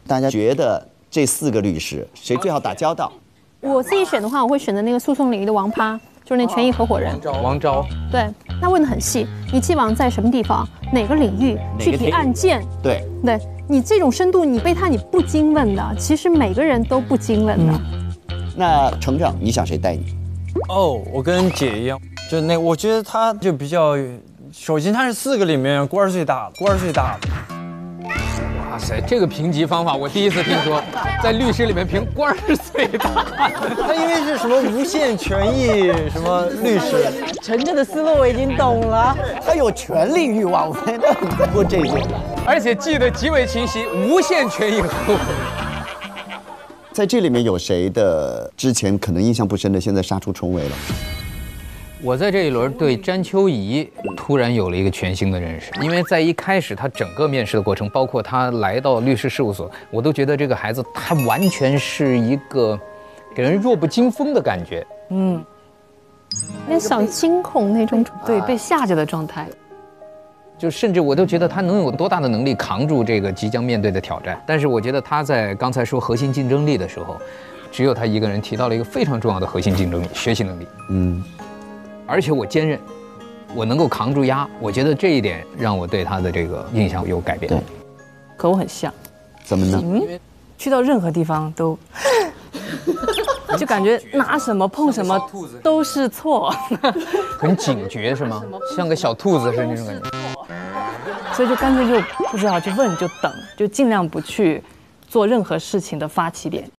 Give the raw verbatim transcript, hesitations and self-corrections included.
大家觉得这四个律师谁最好打交道？ 我自己选的话，我会选择那个诉讼领域的王趴，就是那权益合伙人王昭。 对，他问的很细，你既往在什么地方，哪个领域，具体案件。 对对，你这种深度，你被他你不经问的，其实每个人都不经问的。 嗯、那程程，你想谁带你？ 哦，我跟姐一样，就那我觉得他就比较，首先他是四个里面官儿最大的，官儿最大的。 哇塞，这个评级方法我第一次听说，在律师里面评官儿最大的。 他因为是什么无限权益什么律师， 陈正的思路我已经懂了， 他有权利欲望，我觉得很在乎这些， 而且记得极为清晰，无限权益合伙人。 在这里面有谁的之前可能印象不深的，现在杀出重围了？ 我在这一轮对詹秋怡突然有了一个全新的认识，因为在一开始他整个面试的过程，包括他来到律师事务所，我都觉得这个孩子他完全是一个给人弱不禁风的感觉， 嗯，那小惊恐那种， 对，被吓着的状态。 就甚至我都觉得他能有多大的能力扛住这个即将面对的挑战。但是我觉得他在刚才说核心竞争力的时候，只有他一个人提到了一个非常重要的核心竞争力——学习能力。嗯，而且我坚韧，我能够扛住压，我觉得这一点让我对他的这个印象有改变。 对， 和我很像。 怎么呢？ 嗯，去到任何地方都。就感觉拿什么碰什么都是错， 很警觉是吗？像个小兔子是那种感觉， 所以就干脆就不知道就问就等，就尽量不去做任何事情的发起点。